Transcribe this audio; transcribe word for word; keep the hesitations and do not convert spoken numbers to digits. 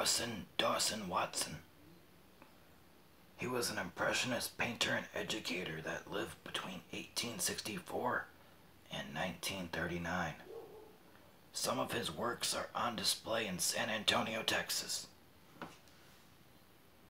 Dawson Dawson-Watson. He was an impressionist painter and educator that lived between eighteen sixty-four and nineteen thirty-nine. Some of his works are on display in San Antonio, Texas.